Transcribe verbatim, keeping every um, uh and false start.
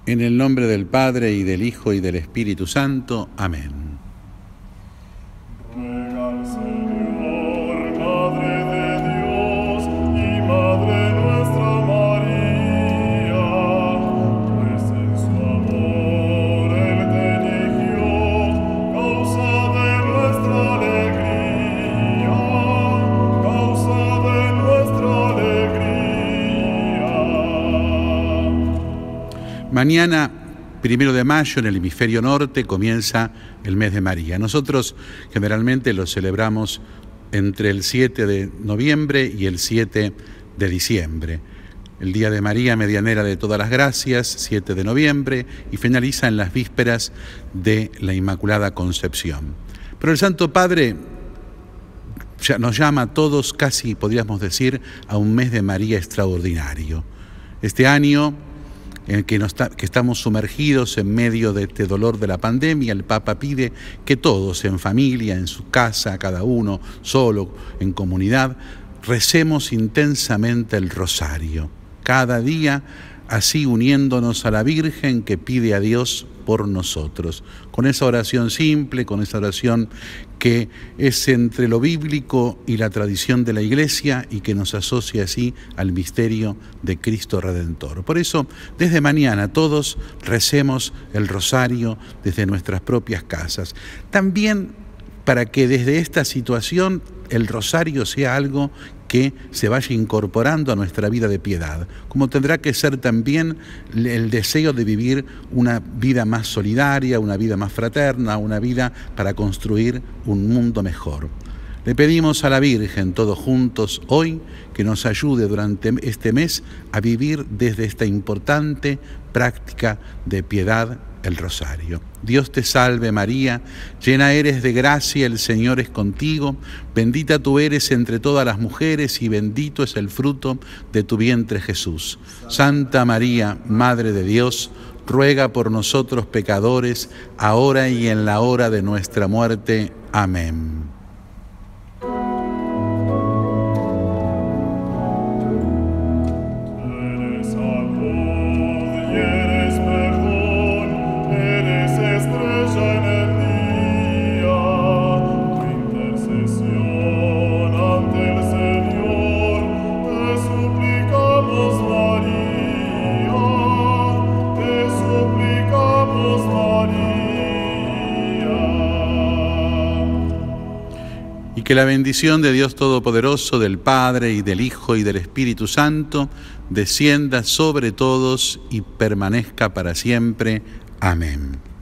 En el nombre del Padre, y del Hijo, y del Espíritu Santo. Amén. Ruega al Señor, Madre de Dios y Madre nuestra María, pues en su amor Él te eligió, causa de nuestra alegría, causa de nuestra alegría. Mañana, primero de mayo, en el hemisferio norte, comienza el mes de María. Nosotros generalmente lo celebramos entre el siete de noviembre y el siete de diciembre. El Día de María, medianera de todas las gracias, siete de noviembre, y finaliza en las vísperas de la Inmaculada Concepción. Pero el Santo Padre ya nos llama a todos, casi podríamos decir, a un mes de María extraordinario. Este año en el que, nos está, que estamos sumergidos en medio de este dolor de la pandemia, el Papa pide que todos, en familia, en su casa, cada uno, solo, en comunidad, recemos intensamente el rosario, cada día, así uniéndonos a la Virgen que pide a Dios por nosotros, con esa oración simple, con esa oración que es entre lo bíblico y la tradición de la Iglesia y que nos asocia así al misterio de Cristo Redentor. Por eso, desde mañana todos recemos el rosario desde nuestras propias casas. También para que desde esta situación el rosario sea algo que se vaya incorporando a nuestra vida de piedad, como tendrá que ser también el deseo de vivir una vida más solidaria, una vida más fraterna, una vida para construir un mundo mejor. Le pedimos a la Virgen, todos juntos, hoy, que nos ayude durante este mes a vivir desde esta importante práctica de piedad, el rosario. Dios te salve María, llena eres de gracia, el Señor es contigo, bendita tú eres entre todas las mujeres y bendito es el fruto de tu vientre Jesús. Santa María, Madre de Dios, ruega por nosotros pecadores, ahora y en la hora de nuestra muerte. Amén. Que la bendición de Dios Todopoderoso, del Padre, y del Hijo, y del Espíritu Santo, descienda sobre todos y permanezca para siempre. Amén.